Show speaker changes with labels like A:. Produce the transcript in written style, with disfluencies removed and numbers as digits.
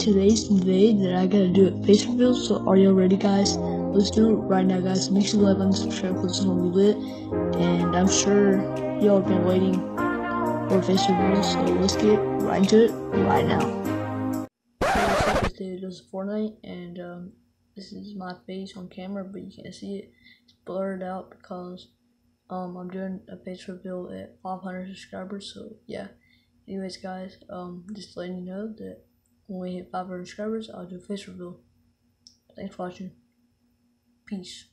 A: today's the day that I gotta do a face reveal, so are y'all ready, guys? Let's do it right now, guys. Make sure you like and subscribe because it's gonna be lit, and I'm sure y'all have been waiting for a face reveal, so let's get right into it right now. What's up, this video is Fortnite, and this is my face on camera, but you can't see it. It's blurred out because I'm doing a face reveal at 500 subscribers, so yeah. Anyways, guys, just letting you know that when we hit 500 subscribers, I'll do a face reveal. Thanks for watching. Peace.